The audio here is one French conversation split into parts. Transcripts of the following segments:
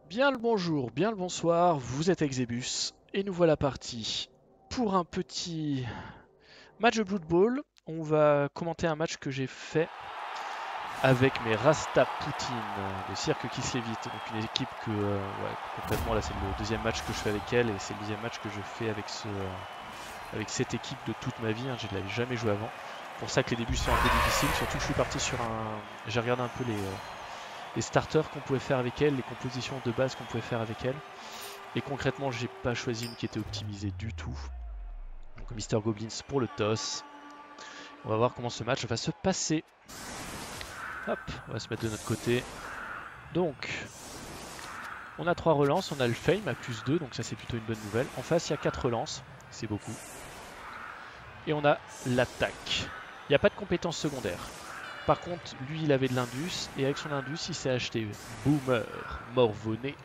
Bien le bonjour, bien le bonsoir, vous êtes Exebus et nous voilà partis pour un petit match de Blood Bowl. On va commenter un match que j'ai fait avec mes Rasta Poutine, le cirque qui se lévite. Donc une équipe que, concrètement là c'est le deuxième match que je fais avec elle et c'est le deuxième match que je fais avec avec cette équipe de toute ma vie. Je ne l'avais jamais joué avant. Pour ça que les débuts sont un peu difficiles, surtout que je suis parti sur un... J'ai regardé un peu les starters qu'on pouvait faire avec elle, les compositions de base qu'on pouvait faire avec elle. Et concrètement, j'ai pas choisi une qui était optimisée du tout. Donc Mister Goblins pour le toss. On va voir comment ce match va se passer. Hop, on va se mettre de notre côté. Donc, on a 3 relances, on a le fame à +2, donc ça c'est plutôt une bonne nouvelle. En face, il y a 4 relances, c'est beaucoup. Et on a l'attaque. Il n'y a pas de compétences secondaires. Par contre, lui, il avait de l'indus, et avec son indus, il s'est acheté Boomer, Morvonné.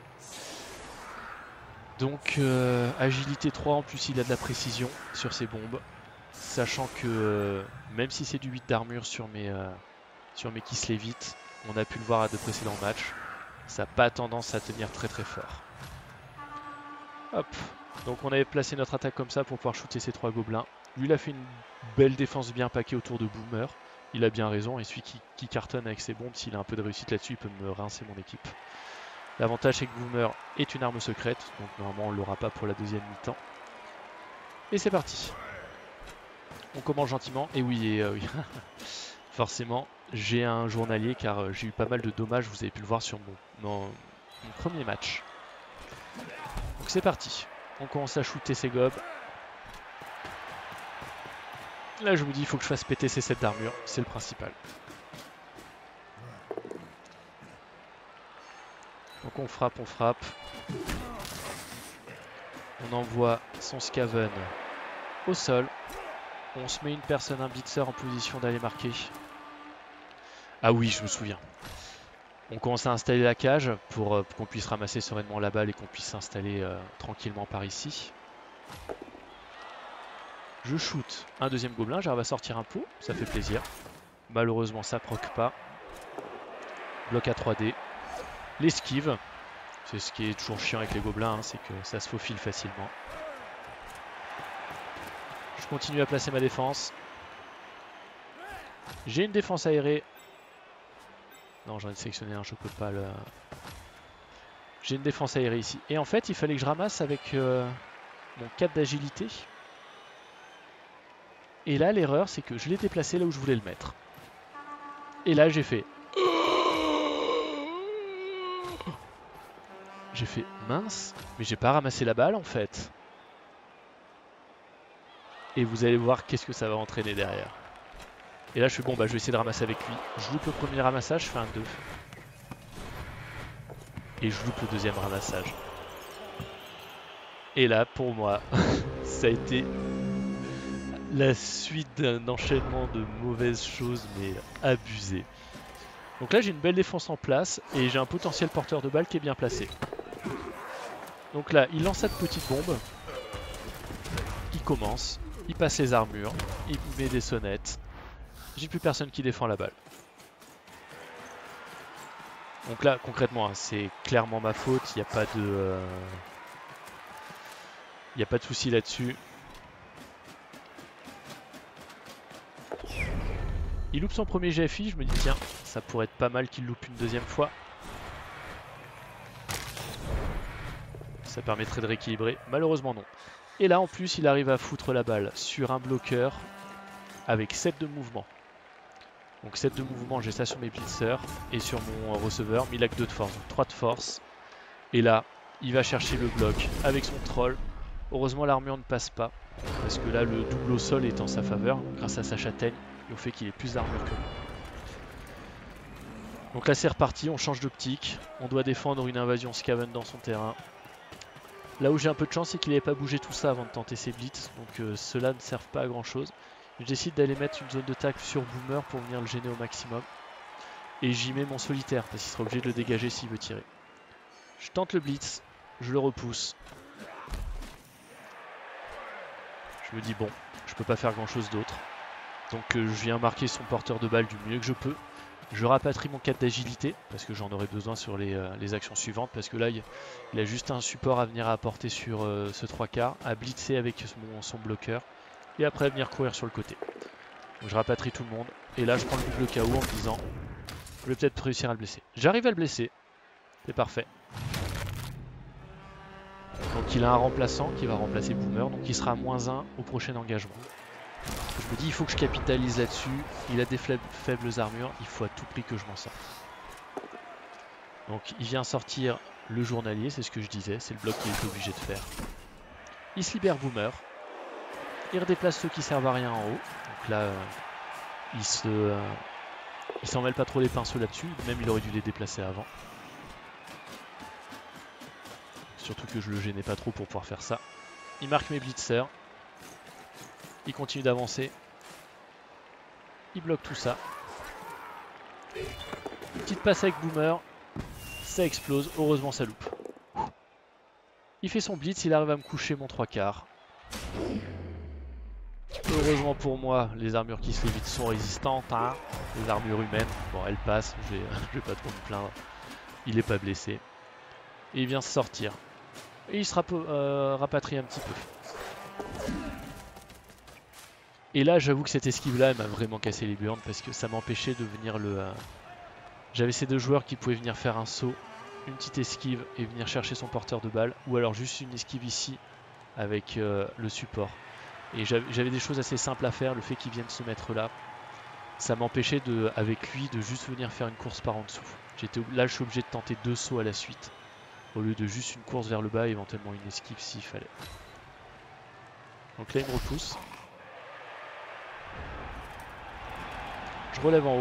Donc, agilité 3, en plus, il a de la précision sur ses bombes. Sachant que, même si c'est du 8 d'armure sur mes qui vite, on a pu le voir à de précédents matchs, ça n'a pas tendance à tenir très très fort. Hop, donc on avait placé notre attaque comme ça pour pouvoir shooter ces 3 gobelins. Lui, il a fait une belle défense bien paquée autour de Boomer. Il a bien raison, et celui qui cartonne avec ses bombes, s'il a un peu de réussite là-dessus, il peut me rincer mon équipe. L'avantage, c'est que Boomer est une arme secrète, donc normalement on ne l'aura pas pour la deuxième mi-temps. Et c'est parti. On commence gentiment, et oui, oui. Forcément, j'ai un journalier car j'ai eu pas mal de dommages, vous avez pu le voir sur mon premier match. Donc c'est parti, on commence à shooter ces gobs. Là je vous dis, il faut que je fasse péter ces 7 d'armure, c'est le principal. Donc on frappe, on frappe. On envoie son Skaven au sol. On se met une personne, un blitzer en position d'aller marquer. Ah oui, je me souviens. On commence à installer la cage pour qu'on puisse ramasser sereinement la balle et qu'on puisse s'installer tranquillement par ici. Je shoot un deuxième gobelin, j'arrive à sortir un pot, ça fait plaisir. Malheureusement ça proc pas. Bloc à 3D. L'esquive, c'est ce qui est toujours chiant avec les gobelins, c'est que ça se faufile facilement. Je continue à placer ma défense. J'ai une défense aérée. Non, j'en ai sélectionné un, je peux pas le... J'ai une défense aérée ici. Et en fait, il fallait que je ramasse avec mon 4 d'agilité. Et là, l'erreur, c'est que je l'ai déplacé là où je voulais le mettre. Et là, j'ai fait... J'ai fait mince, mais j'ai pas ramassé la balle en fait. Et vous allez voir qu'est-ce que ça va entraîner derrière. Et là, je suis bon, bah je vais essayer de ramasser avec lui. Je loupe le premier ramassage, je fais un 2. Et je loupe le deuxième ramassage. Et là, pour moi, ça a été la suite d'un enchaînement de mauvaises choses, mais abusé. Donc là, j'ai une belle défense en place et j'ai un potentiel porteur de balle qui est bien placé. Donc là, il lance cette petite bombe. Il commence, il passe les armures, il met des sonnettes. J'ai plus personne qui défend la balle. Donc là, concrètement, hein, c'est clairement ma faute. Il n'y a pas de... Il n'y a pas de souci là-dessus. Il loupe son premier GFI, je me dis tiens, ça pourrait être pas mal qu'il loupe une deuxième fois. Ça permettrait de rééquilibrer. Malheureusement non. Et là en plus il arrive à foutre la balle sur un bloqueur avec 7 de mouvement. Donc 7 de mouvement, j'ai ça sur mes blitzers et sur mon receveur, mais il a que 2 de force, donc 3 de force. Et là, il va chercher le bloc avec son troll. Heureusement l'armure ne passe pas, parce que là le double au sol est en sa faveur, grâce à sa châtaigne, et au fait qu'il ait plus d'armure que moi. Donc là c'est reparti, on change d'optique, on doit défendre une invasion Skaven dans son terrain. Là où j'ai un peu de chance, c'est qu'il n'avait pas bougé tout ça avant de tenter ses blitz, donc cela ne servent pas à grand chose. Je décide d'aller mettre une zone de tacle sur Boomer pour venir le gêner au maximum. Et j'y mets mon solitaire, parce qu'il sera obligé de le dégager s'il veut tirer. Je tente le blitz, je le repousse. Je me dis bon, je peux pas faire grand chose d'autre. Donc je viens marquer son porteur de balle du mieux que je peux. Je rapatrie mon 4 d'agilité parce que j'en aurai besoin sur les actions suivantes, parce que là il a juste un support à venir apporter sur ce 3/4, à blitzer avec son bloqueur et après à venir courir sur le côté. Donc je rapatrie tout le monde et là je prends le double KO en me disant je vais peut-être réussir à le blesser. J'arrive à le blesser, c'est parfait. Donc il a un remplaçant qui va remplacer Boomer, donc il sera à -1 au prochain engagement. Je me dis il faut que je capitalise là-dessus, il a des faibles armures, il faut à tout prix que je m'en sorte. Donc il vient sortir le journalier, c'est ce que je disais, c'est le bloc qu'il est obligé de faire. Il se libère Boomer, il redéplace ceux qui servent à rien en haut, donc là il s'en mêle pas trop les pinceaux là-dessus, même il aurait dû les déplacer avant. Surtout que je le gênais pas trop pour pouvoir faire ça. Il marque mes blitzers. Il continue d'avancer. Il bloque tout ça. Une petite passe avec Boomer. Ça explose. Heureusement ça loupe. Il fait son blitz. Il arrive à me coucher mon 3/4. Heureusement pour moi, les armures qui se lévitent sont résistantes. Hein. Les armures humaines. Bon, elles passent. Je vais pas trop me plaindre. Il est pas blessé. Et il vient se sortir. Et il se rapatrie un petit peu. Et là, j'avoue que cette esquive-là, elle m'a vraiment cassé les burnes parce que ça m'empêchait de venir le... J'avais ces deux joueurs qui pouvaient venir faire un saut, une petite esquive et venir chercher son porteur de balle, ou alors juste une esquive ici avec le support. Et j'avais des choses assez simples à faire, le fait qu'il vienne se mettre là, ça m'empêchait avec lui de juste venir faire une course par en dessous. Là, je suis obligé de tenter 2 sauts à la suite, au lieu de juste une course vers le bas et éventuellement une esquive s'il fallait. Donc là, il me repousse. Je relève en haut.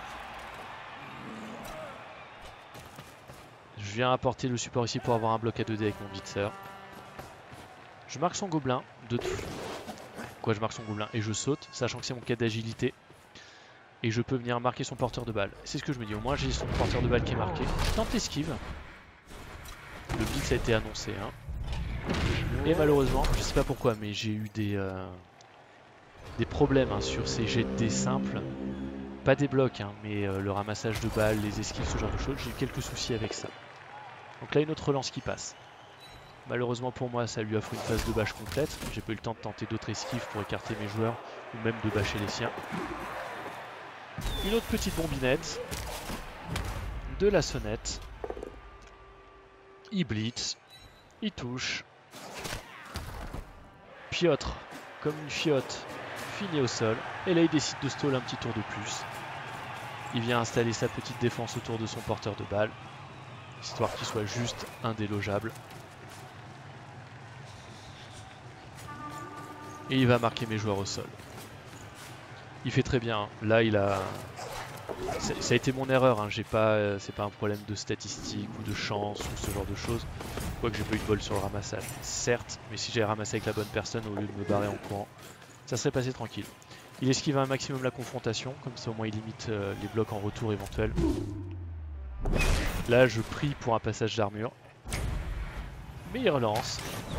Je viens apporter le support ici pour avoir un bloc à 2D avec mon blitzer. Je marque son gobelin. Je marque son gobelin et je saute, sachant que c'est mon 4 d'agilité. Et je peux venir marquer son porteur de balle. C'est ce que je me dis. Au moins, j'ai son porteur de balle qui est marqué. Je tente l'esquive. Le blitz a été annoncé. Hein. Et malheureusement, je sais pas pourquoi, mais j'ai eu des problèmes hein, sur ces jets de dés simples. Pas des blocs, hein, mais le ramassage de balles, les esquives, ce genre de choses. J'ai eu quelques soucis avec ça. Donc là, une autre relance qui passe. Malheureusement pour moi, ça lui offre une phase de bâche complète. J'ai pas eu le temps de tenter d'autres esquives pour écarter mes joueurs, ou même de bâcher les siens. Une autre petite bombinette. De la sonnette. Il blitz. Il touche. Piotr, comme une fiotte, finit au sol. Et là, il décide de stall un petit tour de plus. Il vient installer sa petite défense autour de son porteur de balle, histoire qu'il soit juste indélogeable. Et il va marquer mes joueurs au sol. Il fait très bien. Là, ça a été mon erreur. Hein. C'est pas un problème de statistique ou de chance ou ce genre de choses. Quoique j'ai pas eu de bol sur le ramassage. Certes, mais si j'avais ramassé avec la bonne personne au lieu de me barrer en courant, ça serait passé tranquille. Il esquive un maximum la confrontation, comme ça au moins il limite les blocs en retour éventuels. Là je prie pour un passage d'armure. Mais il relance.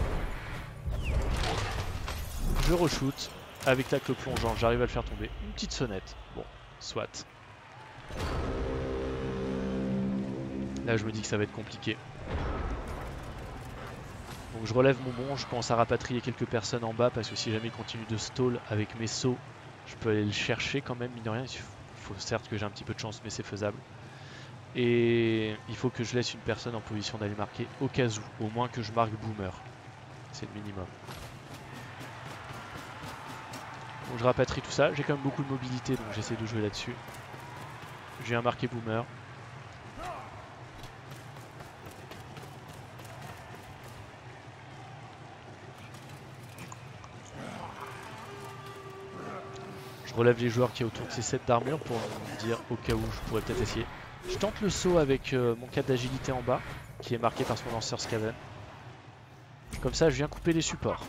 Je re-shoot. Avec tacle plongeant, j'arrive à le faire tomber. Une petite sonnette. Bon, soit. Là je me dis que ça va être compliqué. Donc je relève mon bon, je commence à rapatrier quelques personnes en bas parce que si jamais il continue de stall avec mes sauts, je peux aller le chercher quand même, mine de rien. Il faut certes que j'ai un petit peu de chance, mais c'est faisable. Et il faut que je laisse une personne en position d'aller marquer au cas où, au moins que je marque Boomer. C'est le minimum. Donc je rapatrie tout ça, j'ai quand même beaucoup de mobilité donc j'essaie de jouer là-dessus. Je viens marquer Boomer. Je relève les joueurs qui y a autour de ces sets d'armure pour me dire au cas où je pourrais peut-être essayer. Je tente le saut avec mon 4 d'agilité en bas, qui est marqué par son lanceur Skaven. Comme ça, je viens couper les supports.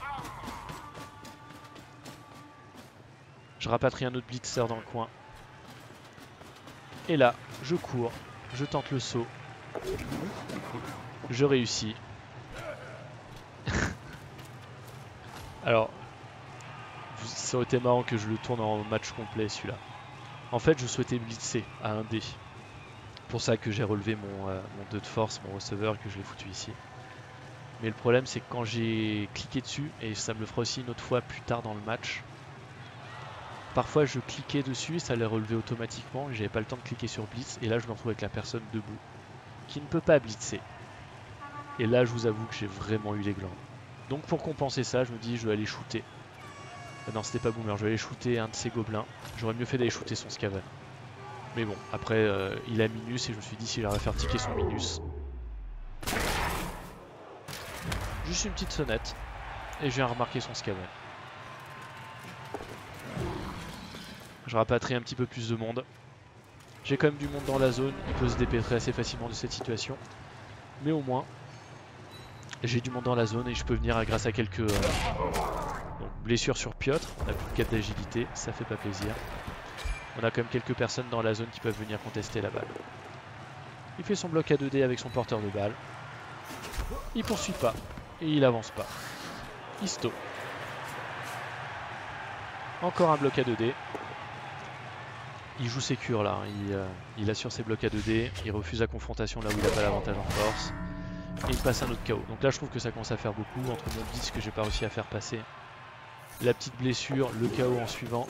Je rapatrie un autre blitzer dans le coin. Et là, je cours, je tente le saut. Je réussis. Alors, ça aurait été marrant que je le tourne en match complet celui-là. En fait, je souhaitais blitzer à 1 dé. Pour ça que j'ai relevé mon 2 de force, mon receveur, que je l'ai foutu ici. Mais le problème, c'est que quand j'ai cliqué dessus, et ça me le fera aussi une autre fois plus tard dans le match, parfois je cliquais dessus et ça les relevait automatiquement, et j'avais pas le temps de cliquer sur blitz, et là je me retrouve avec la personne debout, qui ne peut pas blitzer. Et là, je vous avoue que j'ai vraiment eu les glandes. Donc pour compenser ça, je me dis, je vais aller shooter. Non, c'était pas Boomer, je vais aller shooter un de ces gobelins. J'aurais mieux fait d'aller shooter son Scaven. Mais bon, après, il a minus, et je me suis dit, s'il aurait faire ticker son minus. Juste une petite sonnette, et je viens remarquer son Scaven. Je rapatrie un petit peu plus de monde. J'ai quand même du monde dans la zone, il peut se dépêtrer assez facilement de cette situation. Mais au moins, j'ai du monde dans la zone et je peux venir grâce à quelques donc, blessures sur Piotr. On a plus de 4 d'agilité, ça fait pas plaisir. On a quand même quelques personnes dans la zone qui peuvent venir contester la balle. Il fait son bloc à 2D avec son porteur de balle. Il poursuit pas et il avance pas. Histo. Encore un bloc à 2D. Il joue sécure là, il assure ses blocs à 2D, il refuse la confrontation là où il n'a pas l'avantage en force. Et il passe un autre KO. Donc là je trouve que ça commence à faire beaucoup, entre mon 10 que j'ai pas réussi à faire passer, la petite blessure, le KO en suivant.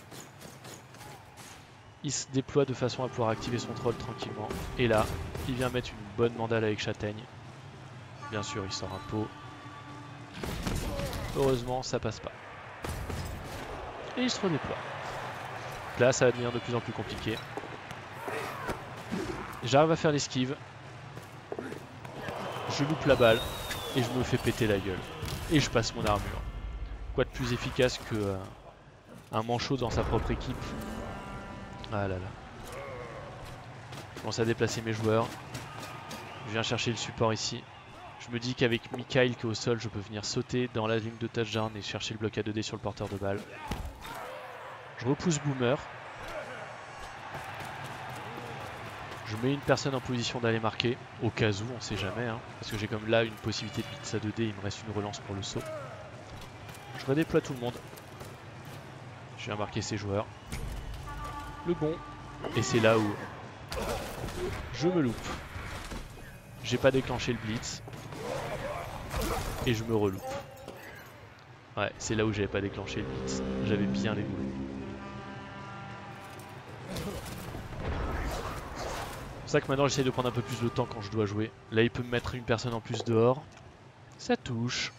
Il se déploie de façon à pouvoir activer son troll tranquillement. Et là, il vient mettre une bonne mandale avec châtaigne. Bien sûr, il sort un pot. Heureusement, ça passe pas. Et il se redéploie. Là, ça va devenir de plus en plus compliqué. J'arrive à faire l'esquive. Je loupe la balle et je me fais péter la gueule. Et je passe mon armure. Quoi de plus efficace que un manchot dans sa propre équipe. Ah là là. Je commence à déplacer mes joueurs. Je viens chercher le support ici. Je me dis qu'avec Mikhail qui est au sol, je peux venir sauter dans la ligne de touchdown et chercher le bloc à 2D sur le porteur de balle. Je repousse Boomer. Je mets une personne en position d'aller marquer, au cas où, on sait jamais, hein, parce que j'ai comme là une possibilité de blitz à 2D, il me reste une relance pour le saut. Je redéploie tout le monde. Je viens marquer ces joueurs. Le bon, et c'est là où je me loupe. J'ai pas déclenché le blitz, et je me reloupe. Ouais, c'est là où j'avais pas déclenché le blitz, j'avais bien les boules. C'est pour ça que maintenant j'essaie de prendre un peu plus de temps quand je dois jouer. Là il peut me mettre une personne en plus dehors. Ça touche.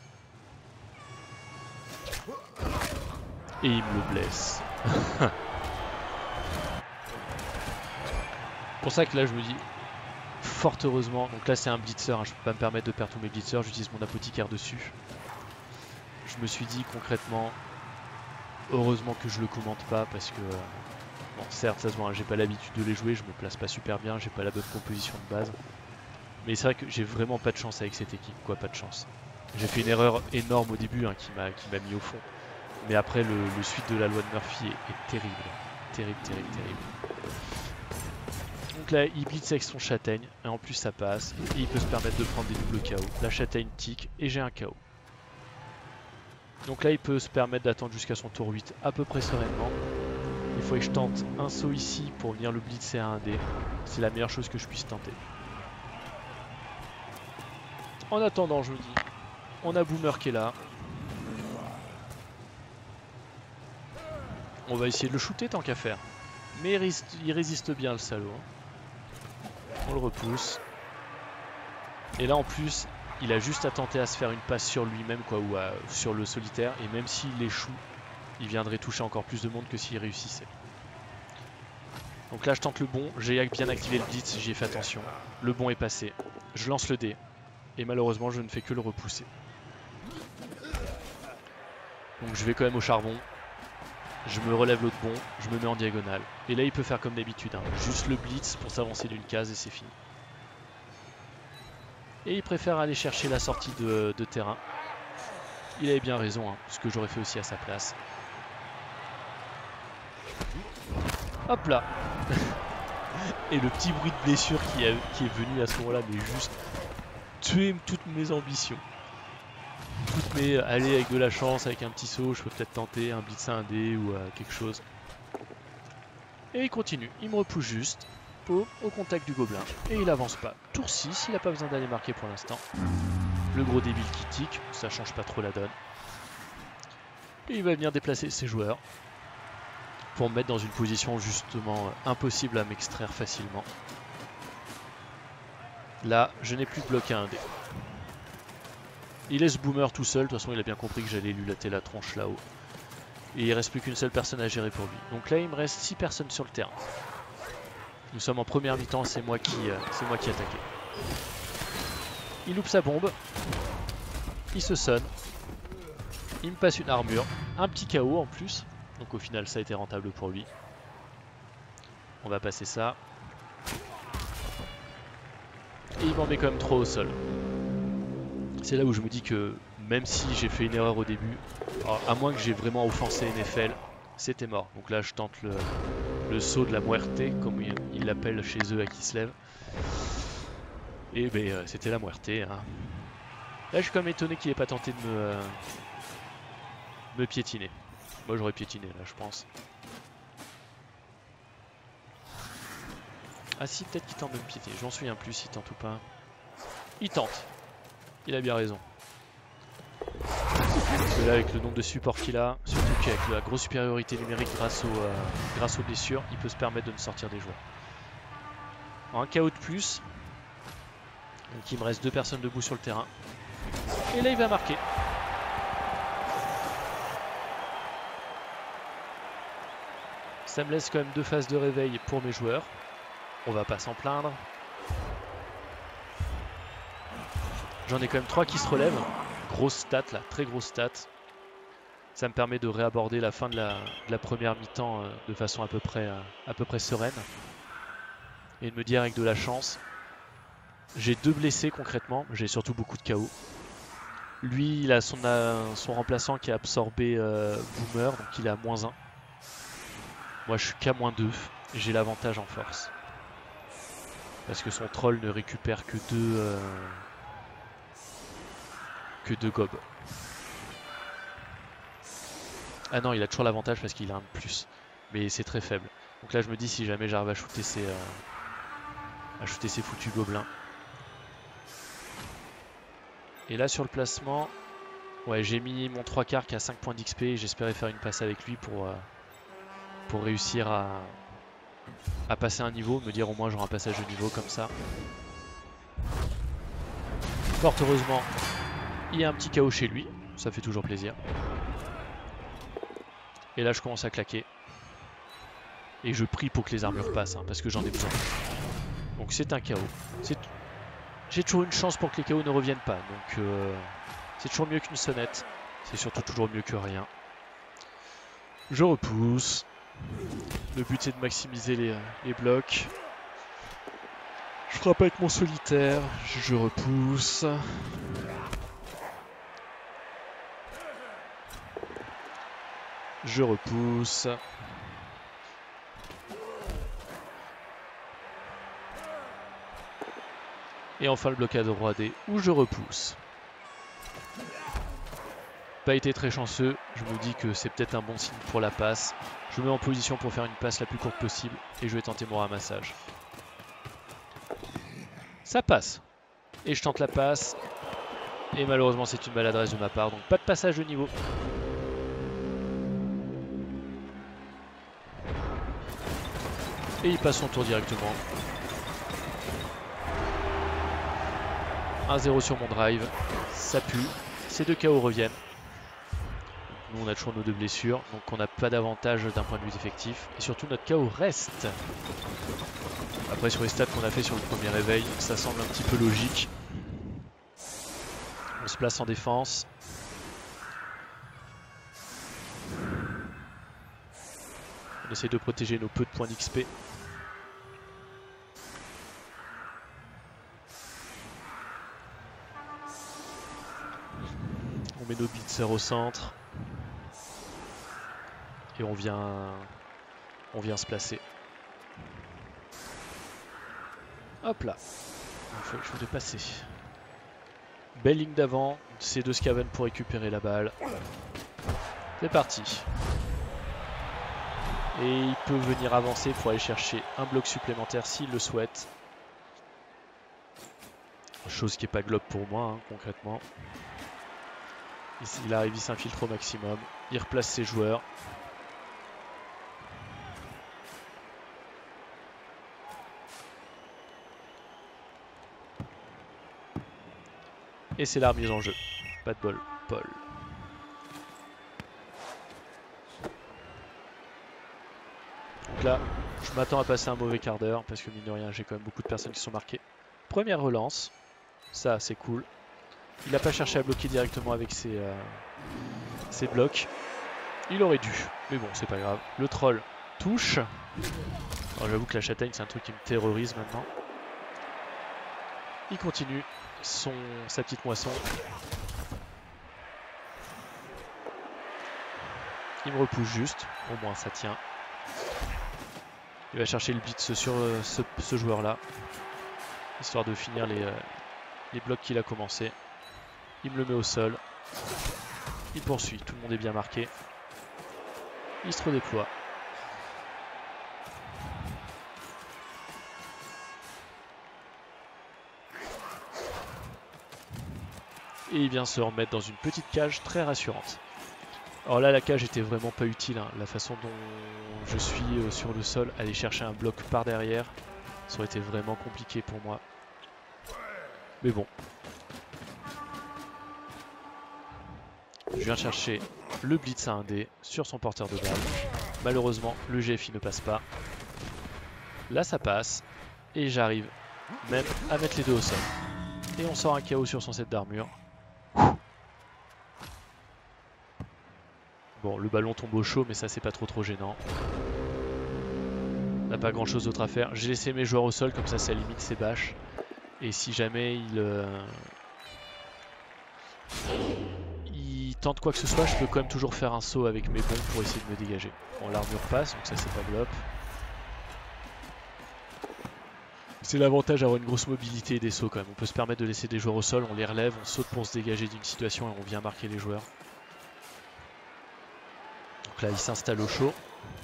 Et il me le blesse. C'est pour ça que là je me dis, fort heureusement, donc là c'est un blitzer, hein, je peux pas me permettre de perdre tous mes blitzers, j'utilise mon apothicaire dessus. Je me suis dit concrètement, heureusement que je le commente pas parce que... bon, certes, ça se voit, hein, j'ai pas l'habitude de les jouer, je me place pas super bien, j'ai pas la bonne composition de base. Mais c'est vrai que j'ai vraiment pas de chance avec cette équipe, quoi, pas de chance. J'ai fait une erreur énorme au début hein, qui m'a mis au fond. Mais après, le suite de la loi de Murphy est terrible. Terrible, terrible, terrible. Donc là, il blitz avec son châtaigne, et en plus ça passe. Et il peut se permettre de prendre des doubles KO. La châtaigne tic, et j'ai un KO. Donc là, il peut se permettre d'attendre jusqu'à son tour 8 à peu près sereinement. Il faut que je tente un saut ici pour venir le blitzer à 1D. C'est la meilleure chose que je puisse tenter. En attendant, je me dis, on a Boomer qui est là. On va essayer de le shooter tant qu'à faire. Mais il résiste bien le salaud. On le repousse. Et là en plus, il a juste à tenter à se faire une passe sur lui-même quoi, ou sur le solitaire. Et même s'il échoue, il viendrait toucher encore plus de monde que s'il réussissait. Donc là je tente le bon, j'ai bien activé le blitz, j'y ai fait attention. Le bon est passé, je lance le dé. Et malheureusement je ne fais que le repousser. Donc je vais quand même au charbon. Je me relève l'autre bon, je me mets en diagonale. Et là il peut faire comme d'habitude, hein, juste le blitz pour s'avancer d'une case et c'est fini. Et il préfère aller chercher la sortie de terrain. Il avait bien raison, hein, ce que j'aurais fait aussi à sa place. Hop là. Et le petit bruit de blessure qui est venu à ce moment-là, mais juste tuer toutes mes ambitions. Toutes mes... Allez, avec de la chance, avec un petit saut, je peux peut-être tenter un blitz à 1D ou quelque chose. Et il continue, il me repousse juste. Au contact du gobelin. Et il avance pas. Tour 6, il n'a pas besoin d'aller marquer pour l'instant. Le gros débile qui tique, ça change pas trop la donne. Et il va venir déplacer ses joueurs. Pour me mettre dans une position justement impossible à m'extraire facilement. Là, je n'ai plus de bloc à un dé. Il laisse Boomer tout seul, de toute façon il a bien compris que j'allais lui latter la tronche là-haut. Et il reste plus qu'une seule personne à gérer pour lui. Donc là il me reste 6 personnes sur le terrain. Nous sommes en première mi-temps, c'est moi qui attaquais. Il loupe sa bombe. Il se sonne. Il me passe une armure. Un petit KO en plus. Donc au final ça a été rentable pour lui. On va passer ça. Et il m'en met quand même 3 au sol. C'est là où je me dis que même si j'ai fait une erreur au début, à moins que j'ai vraiment offensé NFL, c'était mort. Donc là je tente le saut de la muerte, comme ils l'appellent chez eux à Kislev. Et ben c'était la muerte. Hein. Là je suis quand même étonné qu'il n'ait pas tenté de me piétiner. Moi j'aurais piétiné là je pense. Ah si, peut-être qu'il tente de me piétiner. Je m'en souviens plus s'il tente ou pas. Il tente. Il a bien raison. Parce que là avec le nombre de supports qu'il a, surtout qu'avec la grosse supériorité numérique grâce aux blessures, il peut se permettre de me sortir des joueurs. Alors, un KO de plus. Donc il me reste 2 personnes debout sur le terrain. Et là il va marquer. Ça me laisse quand même 2 phases de réveil pour mes joueurs. On va pas s'en plaindre. J'en ai quand même 3 qui se relèvent. Grosse stat là, très grosse stat. Ça me permet de réaborder la fin de la première mi-temps de façon à peu près sereine. Et de me dire avec de la chance. J'ai 2 blessés concrètement, j'ai surtout beaucoup de KO. Lui, il a son remplaçant qui a absorbé Boomer, donc il est à -1. Moi je suis qu'à -2, j'ai l'avantage en force. Parce que son troll ne récupère que 2 gobs. Ah non, il a toujours l'avantage parce qu'il a un de plus. Mais c'est très faible. Donc là je me dis si jamais j'arrive à shooter ces foutus gobelins. Et là sur le placement, ouais, j'ai mis mon 3/4 qui a 5 points d'XP et j'espérais faire une passe avec lui pour réussir à passer un niveau, me dire au moins j'aurai un passage de niveau comme ça. Fort heureusement, il y a un petit KO chez lui, ça fait toujours plaisir. Et là je commence à claquer. Et je prie pour que les armures passent, hein, parce que j'en ai besoin. Donc c'est un KO. J'ai toujours une chance pour que les KO ne reviennent pas, donc c'est toujours mieux qu'une sonnette. C'est surtout toujours mieux que rien. Je repousse. Le but c'est de maximiser les blocs. Je frappe avec mon solitaire. Je repousse. Je repousse. Et enfin le blocade roi D où je repousse. Pas été très chanceux, je me dis que c'est peut-être un bon signe pour la passe. Je me mets en position pour faire une passe la plus courte possible et je vais tenter mon ramassage. Ça passe. Et je tente la passe. Et malheureusement c'est une maladresse de ma part, donc pas de passage de niveau. Et il passe son tour directement. 1-0 sur mon drive, ça pue, ces 2 KO reviennent. Nous on a toujours nos 2 blessures, donc on n'a pas d'avantage d'un point de vue effectif. Et surtout notre KO reste. Après sur les stats qu'on a fait sur le premier réveil, ça semble un petit peu logique. On se place en défense. On essaie de protéger nos peu de points d'XP. On met nos blitzers au centre. Et on vient se placer. Hop là. Il faut dépasser. Belle ligne d'avant. Ces 2 Skaven pour récupérer la balle. C'est parti. Et il peut venir avancer pour aller chercher un bloc supplémentaire s'il le souhaite. Chose qui n'est pas globe pour moi, hein, concrètement. Ici, il arrive, il s'infiltre au maximum. Il replace ses joueurs. Et c'est la remise en jeu. Pas de bol, Paul. Donc là, je m'attends à passer un mauvais quart d'heure parce que mine de rien, j'ai quand même beaucoup de personnes qui sont marquées. Première relance, ça c'est cool. Il n'a pas cherché à bloquer directement avec ses blocs. Il aurait dû, mais bon, c'est pas grave. Le troll touche. J'avoue que la châtaigne, c'est un truc qui me terrorise maintenant. Il continue sa petite moisson. Il me repousse juste, au moins ça tient. Il va chercher le blitz sur ce joueur-là, histoire de finir les blocs qu'il a commencé. Il me le met au sol. Il poursuit, tout le monde est bien marqué. Il se redéploie. Et il vient se remettre dans une petite cage très rassurante. Alors là, la cage était vraiment pas utile, hein. La façon dont je suis sur le sol, aller chercher un bloc par derrière, ça aurait été vraiment compliqué pour moi. Mais bon. Je viens chercher le blitz à 1D sur son porteur de balle. Malheureusement, le GFI ne passe pas. Là, ça passe. Et j'arrive même à mettre les deux au sol. Et on sort un KO sur son set d'armure. Bon, le ballon tombe au chaud, mais ça, c'est pas trop gênant. On n'a pas grand chose d'autre à faire. J'ai laissé mes joueurs au sol, comme ça limite ses bâches. Et si jamais il tente quoi que ce soit, je peux quand même toujours faire un saut avec mes bombes pour essayer de me dégager. Bon, l'armure passe, donc ça c'est pas glop. C'est l'avantage d'avoir une grosse mobilité et des sauts quand même. On peut se permettre de laisser des joueurs au sol, on les relève, on saute pour se dégager d'une situation et on vient marquer les joueurs. Donc là, il s'installe au chaud.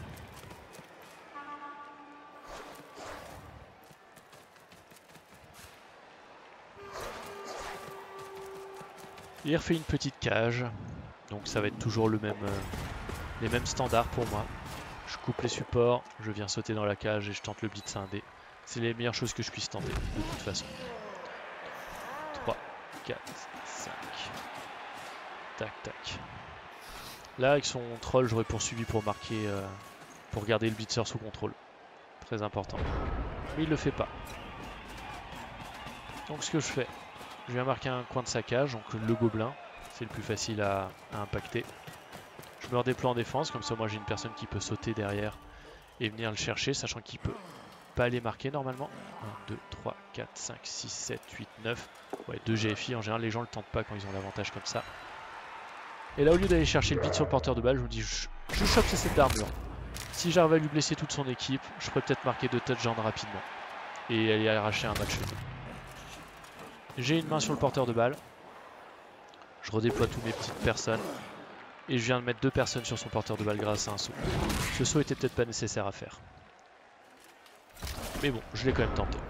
Il refait une petite cage, donc ça va être toujours les mêmes standards pour moi. Je coupe les supports, je viens sauter dans la cage et je tente le blitz 1D. C'est les meilleures choses que je puisse tenter, de toute façon. 3, 4, 5. Tac, tac. Là, avec son troll, j'aurais poursuivi pour marquer, pour garder le blitzer sous contrôle. Très important. Mais il le fait pas. Donc ce que je fais, je viens marquer un coin de sa cage, donc le gobelin, c'est le plus facile à impacter. Je me redéploie en défense, comme ça moi j'ai une personne qui peut sauter derrière et venir le chercher, sachant qu'il peut pas aller marquer normalement. 1, 2, 3, 4, 5, 6, 7, 8, 9. Ouais, 2 GFI, en général les gens le tentent pas quand ils ont l'avantage comme ça. Et là au lieu d'aller chercher le beat sur le porteur de balle, je me dis je chope ses sets d'armure. Si j'arrive à lui blesser toute son équipe, je pourrais peut-être marquer 2 touchdowns rapidement. Et aller arracher un match. J'ai une main sur le porteur de balle. Je redéploie toutes mes petites personnes. Et je viens de mettre 2 personnes sur son porteur de balle grâce à un saut. Ce saut était peut-être pas nécessaire à faire. Mais bon, je l'ai quand même tenté.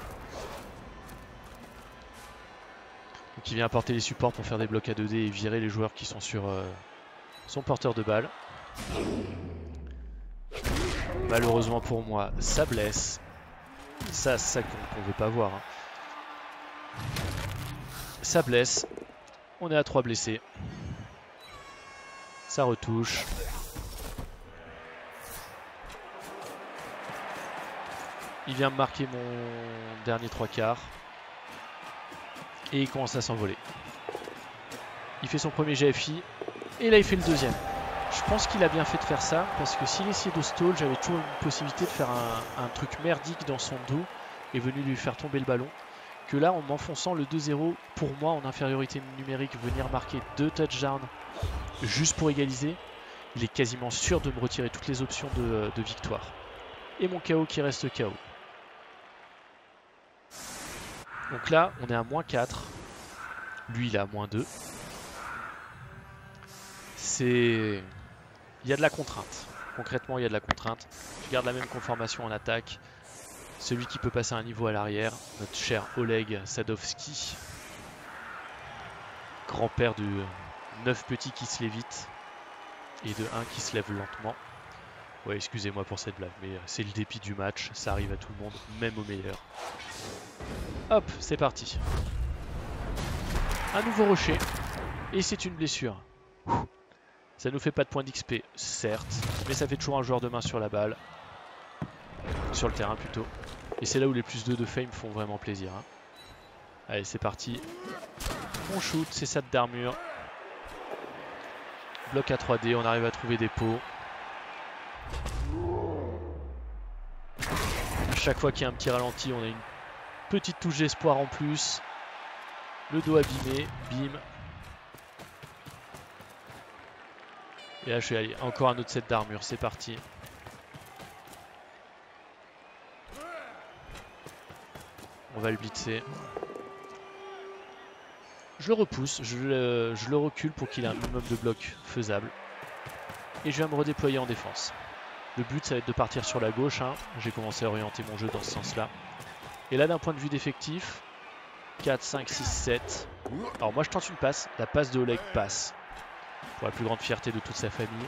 Donc il vient apporter les supports pour faire des blocs à 2D et virer les joueurs qui sont sur son porteur de balle. Malheureusement pour moi, ça blesse. Ça, c'est ça qu'on ne veut pas voir. Hein. Ça blesse. On est à 3 blessés. Ça retouche. Il vient me marquer mon dernier 3/4. Et il commence à s'envoler. Il fait son premier GFI. Et là il fait le deuxième. Je pense qu'il a bien fait de faire ça. Parce que s'il essayait de stall, j'avais toujours une possibilité de faire un truc merdique dans son dos. Et venu lui faire tomber le ballon. Que là, en m'enfonçant le 2-0, pour moi, en infériorité numérique, venir marquer 2 touchdowns juste pour égaliser, il est quasiment sûr de me retirer toutes les options de victoire. Et mon KO qui reste KO. Donc là, on est à -4. Lui, il est à -2. Il y a de la contrainte. Concrètement, il y a de la contrainte. Je garde la même conformation en attaque. Celui qui peut passer un niveau à l'arrière, notre cher Oleg Sadowski. Grand-père de 9 petits qui se lévitent et de 1 qui se lève lentement. Ouais, excusez-moi pour cette blague, mais c'est le dépit du match, ça arrive à tout le monde, même aux meilleurs. Hop, c'est parti. Un nouveau rocher, et c'est une blessure. Ça nous fait pas de points d'XP, certes, mais ça fait toujours un joueur de main sur la balle. Sur le terrain plutôt. Et c'est là où les plus 2 de fame font vraiment plaisir. Hein. Allez, c'est parti. On shoot, c'est ça d'armure. Bloc à 3D, on arrive à trouver des pots. À chaque fois qu'il y a un petit ralenti, on a une petite touche d'espoir en plus. Le dos abîmé, bim. Et là je vais aller, encore un autre set d'armure, c'est parti. On va le blitzer. Je le repousse, je le recule pour qu'il ait un minimum de blocs faisable. Et je viens me redéployer en défense. Le but ça va être de partir sur la gauche, hein. J'ai commencé à orienter mon jeu dans ce sens-là. Et là d'un point de vue d'effectif, 4, 5, 6, 7. Alors moi je tente une passe, la passe de Oleg passe. Pour la plus grande fierté de toute sa famille.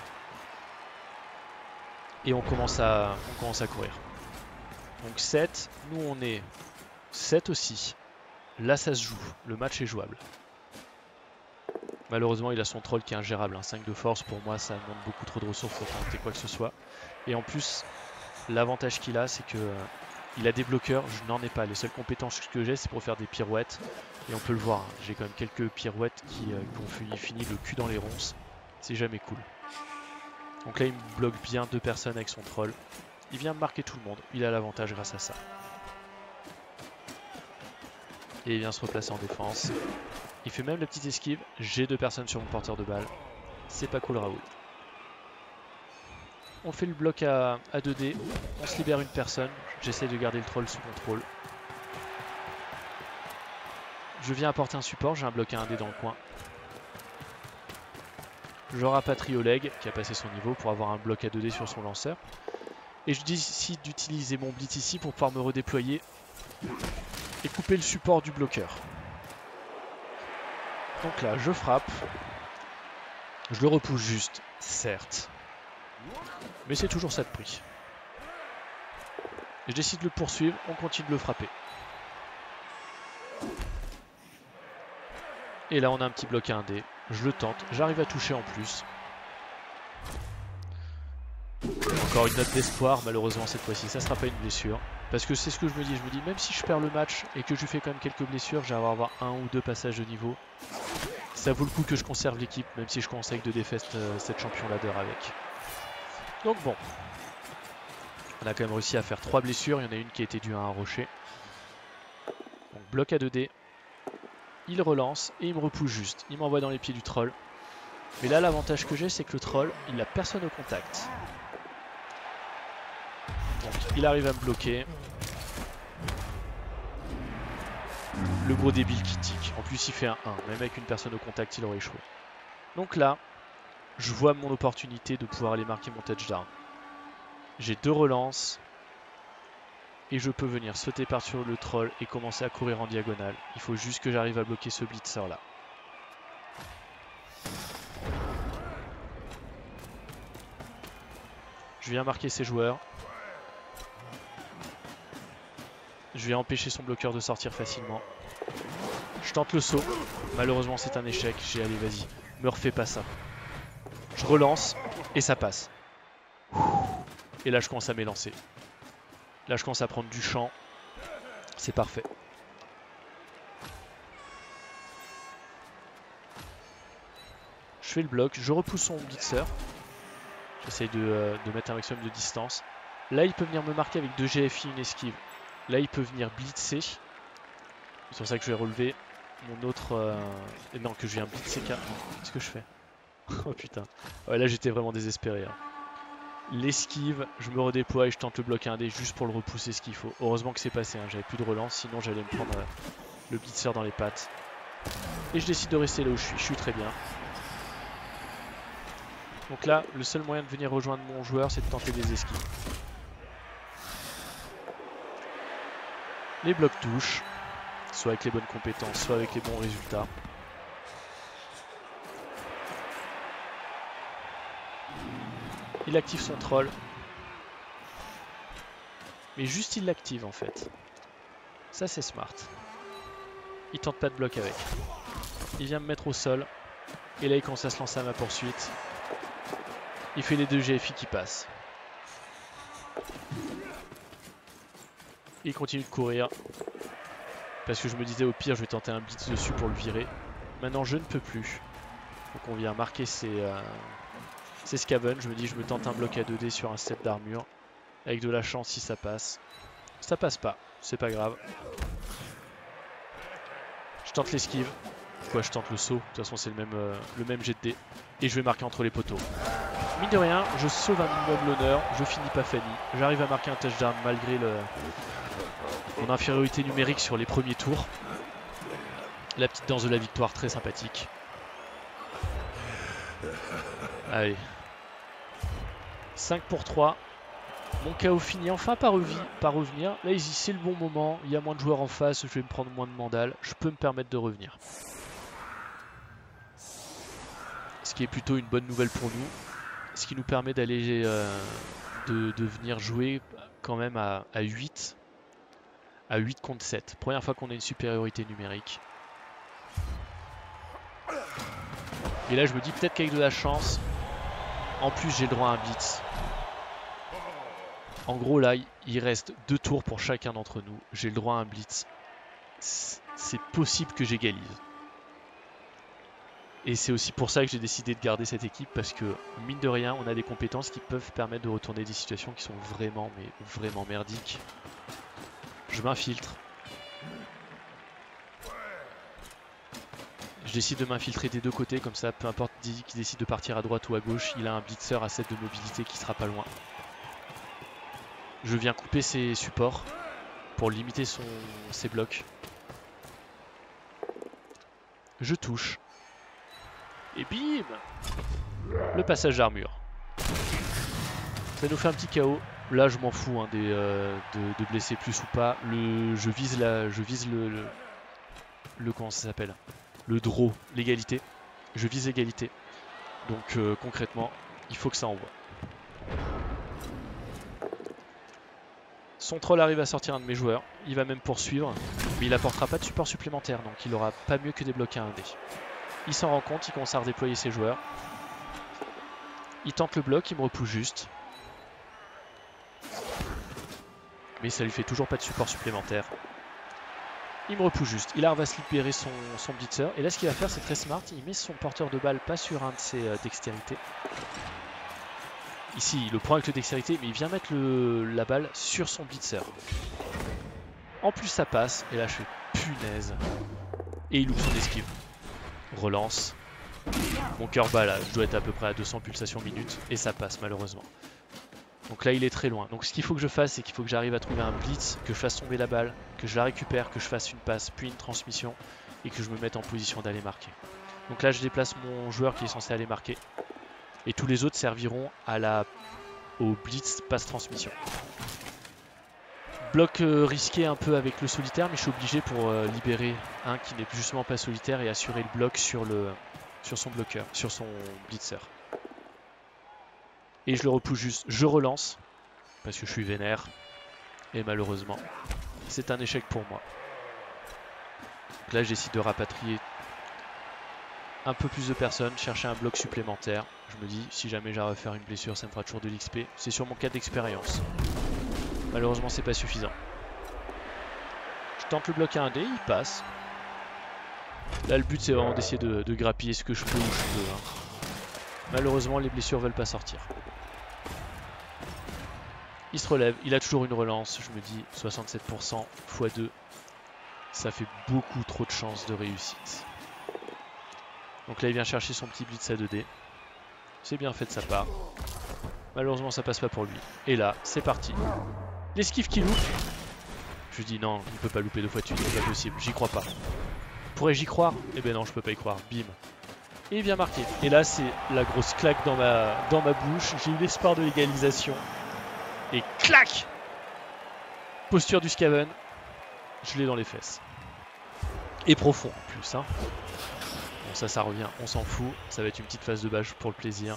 Et on commence à courir. Donc 7, nous on est 7 aussi. Là ça se joue, le match est jouable. Malheureusement il a son troll qui est ingérable, un 5 de force, pour moi ça demande beaucoup trop de ressources pour tenter quoi que ce soit. Et en plus, l'avantage qu'il a c'est que il a des bloqueurs, je n'en ai pas. Les seules compétences que j'ai c'est pour faire des pirouettes. Et on peut le voir, hein. J'ai quand même quelques pirouettes qui ont fini le cul dans les ronces. C'est jamais cool. Donc là il me bloque bien 2 personnes avec son troll. Il vient de marquer tout le monde, il a l'avantage grâce à ça. Et il vient se replacer en défense. Il fait même la petite esquive, j'ai 2 personnes sur mon porteur de balle. C'est pas cool Raoul. On fait le bloc à 2D, on se libère une personne. J'essaie de garder le troll sous contrôle. Je viens apporter un support, j'ai un bloc à 1D dans le coin. Je rapatrie Oleg qui a passé son niveau pour avoir un bloc à 2D sur son lanceur. Et je décide d'utiliser mon blitz ici pour pouvoir me redéployer et couper le support du bloqueur. Donc là je frappe. Je le repousse juste, certes. Mais c'est toujours ça de prix. Je décide de le poursuivre, on continue de le frapper. Et là on a un petit bloc à 1D. Je le tente, j'arrive à toucher en plus. Encore une note d'espoir, malheureusement cette fois-ci ça sera pas une blessure. Parce que c'est ce que je me dis, même si je perds le match et que je lui fais quand même quelques blessures, j'ai à avoir 1 ou 2 passages de niveau. Ça vaut le coup que je conserve l'équipe, même si je conseille de défaire cette champion ladder avec. Donc bon, on a quand même réussi à faire 3 blessures, il y en a une qui a été due à un rocher. Donc bloc à 2D, il relance et il me repousse juste, il m'envoie dans les pieds du troll. Mais là l'avantage que j'ai c'est que le troll, il n'a personne au contact. Donc il arrive à me bloquer. Le gros débile qui tique, en plus il fait un 1, même avec une personne au contact il aurait échoué. Donc là, je vois mon opportunité de pouvoir aller marquer mon touchdown. J'ai 2 relances. Et je peux venir sauter par-sur le troll et commencer à courir en diagonale. Il faut juste que j'arrive à bloquer ce blitzer là. Je viens marquer ses joueurs. Je vais empêcher son bloqueur de sortir facilement. Je tente le saut. Malheureusement c'est un échec. J'ai allez vas-y, me refais pas ça. Je relance et ça passe. Et là je commence à m'élancer. Là je commence à prendre du champ. C'est parfait. Je fais le bloc, je repousse son blitzer. J'essaye de mettre un maximum de distance. Là il peut venir me marquer avec 2 GFI, une esquive. Là il peut venir blitzer. C'est pour ça que je vais relever mon autre... non, que je viens blitzer. Qu'est-ce que je fais? Oh putain. Ouais, là j'étais vraiment désespéré. Hein. L'esquive, je me redéploie et je tente le bloc 1D juste pour le repousser ce qu'il faut. Heureusement que c'est passé, hein. J'avais plus de relance, sinon j'allais me prendre le blitzer dans les pattes. Et je décide de rester là où je suis très bien. Donc là, le seul moyen de venir rejoindre mon joueur, c'est de tenter des esquives. Les blocs touchent, soit avec les bonnes compétences, soit avec les bons résultats. Il active son troll. Mais juste il l'active en fait. Ça c'est smart. Il tente pas de bloc avec. Il vient me mettre au sol. Et là il commence à se lancer à ma poursuite. Il fait les deux GFI qui passent. Il continue de courir. Parce que je me disais au pire je vais tenter un blitz dessus pour le virer. Maintenant je ne peux plus. Donc on vient marquer ses Scaven. Je me dis je me tente un bloc à 2D sur un set d'armure. Avec de la chance si ça passe. Ça passe pas, c'est pas grave. Je tente l'esquive. Quoi, je tente le saut. De toute façon c'est le même jet de dés. Et je vais marquer entre les poteaux. Mine de rien, je sauve un minimum l'honneur. Je finis pas Fanny. J'arrive à marquer un touchdown malgré mon infériorité numérique sur les premiers tours. La petite danse de la victoire, très sympathique. Allez. 5 pour 3. Mon KO finit enfin par revenir. Là, ici, c'est le bon moment. Il y a moins de joueurs en face. Je vais me prendre moins de mandales. Je peux me permettre de revenir. Ce qui est plutôt une bonne nouvelle pour nous. Ce qui nous permet d'aller de venir jouer quand même à 8. À 8 contre 7. Première fois qu'on a une supériorité numérique. Et là, je me dis peut-être qu'avec de la chance, en plus, j'ai le droit à un blitz. En gros, là, il reste 2 tours pour chacun d'entre nous. J'ai le droit à un blitz. C'est possible que j'égalise. Et c'est aussi pour ça que j'ai décidé de garder cette équipe, parce que, mine de rien, on a des compétences qui peuvent permettre de retourner des situations qui sont vraiment, mais vraiment merdiques. Je m'infiltre. Je décide de m'infiltrer des deux côtés, comme ça, peu importe qui décide de partir à droite ou à gauche, il a un blitzer à 7 de mobilité qui sera pas loin. Je viens couper ses supports pour limiter ses blocs. Je touche. Et bim! Le passage d'armure. Ça nous fait un petit KO. Là, je m'en fous hein, de blesser plus ou pas. Je vise le comment ça s'appelle? Le draw, l'égalité. Je vise l'égalité. Donc concrètement, il faut que ça envoie. Son troll arrive à sortir un de mes joueurs. Il va même poursuivre. Mais il n'apportera pas de support supplémentaire. Donc il aura pas mieux que des blocs à 1D. Il s'en rend compte, il commence à redéployer ses joueurs. Il tente le bloc, il me repousse juste. Mais ça lui fait toujours pas de support supplémentaire. Il me repousse juste. Il arrive à se libérer son blitzer. Et là, ce qu'il va faire, c'est très smart. Il met son porteur de balle pas sur un de ses dextérités. Ici, il le prend avec le dextérité, mais il vient mettre la balle sur son blitzer. En plus, ça passe. Et là, je fais punaise. Et il loupe son esquive. Relance. Mon cœur bat là. Je dois être à peu près à 200 pulsations minutes. Et ça passe, malheureusement. Donc là il est très loin. Donc ce qu'il faut que je fasse, c'est qu'il faut que j'arrive à trouver un blitz, que je fasse tomber la balle, que je la récupère, que je fasse une passe, puis une transmission, et que je me mette en position d'aller marquer. Donc là je déplace mon joueur qui est censé aller marquer. Et tous les autres serviront au blitz passe transmission. Bloc risqué un peu avec le solitaire, mais je suis obligé pour libérer un qui n'est justement pas solitaire et assurer le bloc sur son bloqueur, sur son blitzer. Et je le repousse juste, je relance, parce que je suis vénère. Et malheureusement, c'est un échec pour moi. Donc là, je décide de rapatrier un peu plus de personnes, chercher un bloc supplémentaire. Je me dis, si jamais j'arrive à faire une blessure, ça me fera toujours de l'XP. C'est sur mon cas d'expérience. Malheureusement, c'est pas suffisant. Je tente le bloc à 1D, il passe. Là, le but, c'est vraiment d'essayer de grappiller ce que je peux où je peux. Hein. Malheureusement, les blessures veulent pas sortir. Il se relève, il a toujours une relance, je me dis 67% x 2, ça fait beaucoup trop de chances de réussite. Donc là il vient chercher son petit blitz à 2D, c'est bien fait de sa part, malheureusement ça passe pas pour lui. Et là c'est parti, l'esquive qui loupe, je lui dis non, il peut pas louper 2 fois de suite, c'est pas possible, j'y crois pas. Pourrais-je y croire? Eh ben non, je peux pas y croire, bim. Et il vient marquer. Et là, c'est la grosse claque dans ma bouche. J'ai eu l'espoir de l'égalisation. Et clac! Posture du Scaven. Je l'ai dans les fesses. Et profond en plus. Hein. Bon, ça revient. On s'en fout. Ça va être une petite phase de bâche pour le plaisir.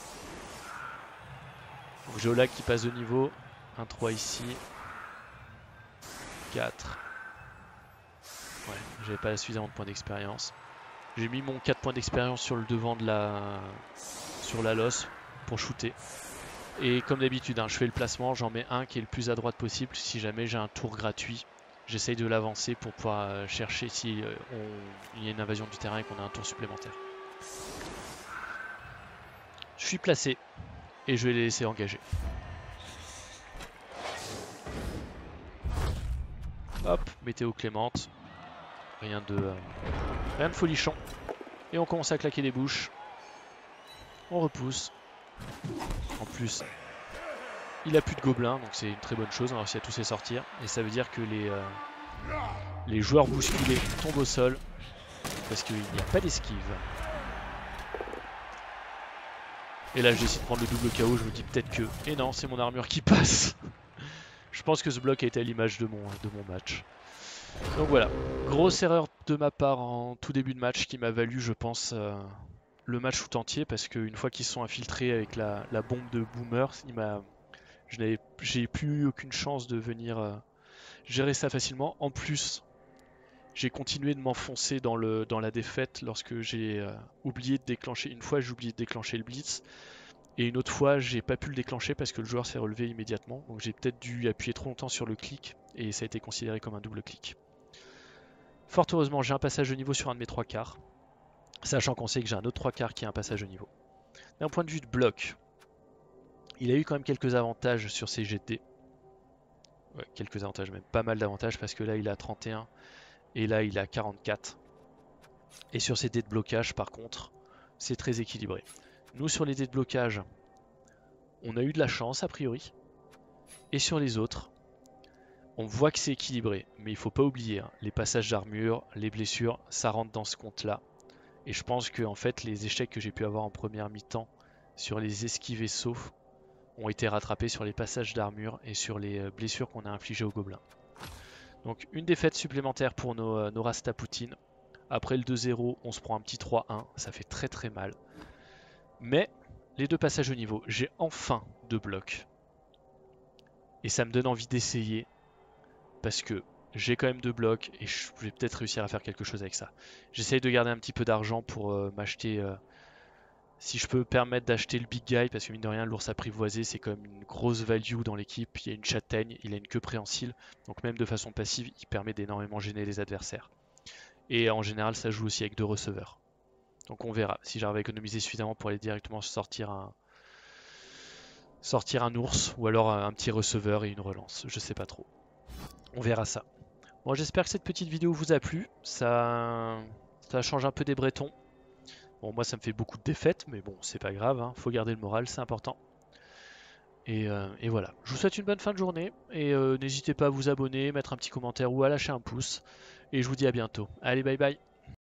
Géolac qui passe de niveau. 1-3 ici. 4. Ouais, j'avais pas suffisamment de points d'expérience. J'ai mis mon 4 points d'expérience sur le devant de sur la losse pour shooter. Et comme d'habitude, hein, je fais le placement, j'en mets un qui est le plus à droite possible. Si jamais j'ai un tour gratuit, j'essaye de l'avancer pour pouvoir chercher si il y a une invasion du terrain et qu'on a un tour supplémentaire. Je suis placé et je vais les laisser engager. Hop, météo clémente. Rien de folichon. Et on commence à claquer des bouches. On repousse. En plus, il a plus de gobelins, donc c'est une très bonne chose. On a réussi à tous les sortir. Et ça veut dire que les joueurs bousculés tombent au sol. Parce qu'il n'y a pas d'esquive. Et là, j'essaie de prendre le double KO. Je me dis peut-être que... Et non, c'est mon armure qui passe. Je pense que ce bloc a été à l'image de mon match. Donc voilà, grosse erreur de ma part en tout début de match qui m'a valu, je pense, le match tout entier parce qu'une fois qu'ils se sont infiltrés avec la bombe de Boomer, j'ai plus eu aucune chance de venir gérer ça facilement. En plus, j'ai continué de m'enfoncer dans la défaite lorsque j'ai oublié de déclencher. Une fois, j'ai oublié de déclencher le blitz. Et une autre fois, j'ai pas pu le déclencher parce que le joueur s'est relevé immédiatement. Donc j'ai peut-être dû appuyer trop longtemps sur le clic et ça a été considéré comme un double clic. Fort heureusement, j'ai un passage de niveau sur un de mes 3 quarts. Sachant qu'on sait que j'ai un autre 3 quarts qui a un passage de niveau. D'un point de vue de bloc, il a eu quand même quelques avantages sur ses GT. Ouais, quelques avantages, même pas mal d'avantages parce que là il a 31 et là il a 44. Et sur ses dés de blocage par contre, c'est très équilibré. Nous sur les dés de blocage, on a eu de la chance a priori. Et sur les autres, on voit que c'est équilibré. Mais il faut pas oublier, hein, les passages d'armure, les blessures, ça rentre dans ce compte-là. Et je pense que en fait, les échecs que j'ai pu avoir en première mi-temps sur les esquives et sauts ont été rattrapés sur les passages d'armure et sur les blessures qu'on a infligées aux gobelins. Donc une défaite supplémentaire pour nos Rastapoutine. Après le 2-0, on se prend un petit 3-1, ça fait très très mal. Mais les deux passages au niveau, j'ai enfin 2 blocs. Et ça me donne envie d'essayer parce que j'ai quand même 2 blocs et je vais peut-être réussir à faire quelque chose avec ça. J'essaye de garder un petit peu d'argent pour m'acheter, si je peux me permettre d'acheter le big guy, parce que mine de rien l'ours apprivoisé c'est quand même une grosse value dans l'équipe. Il y a une châtaigne, il a une queue préhensile, donc même de façon passive il permet d'énormément gêner les adversaires. Et en général ça joue aussi avec 2 receveurs. Donc on verra si j'arrive à économiser suffisamment pour aller directement sortir un ours ou alors un petit receveur et une relance, je sais pas trop. On verra ça. Bon, j'espère que cette petite vidéo vous a plu. Ça change un peu des Bretons. Bon, moi ça me fait beaucoup de défaites, mais bon, c'est pas grave, hein. Faut garder le moral, c'est important. Et voilà. Je vous souhaite une bonne fin de journée. Et n'hésitez pas à vous abonner, mettre un petit commentaire ou à lâcher un pouce. Et je vous dis à bientôt. Allez, bye bye.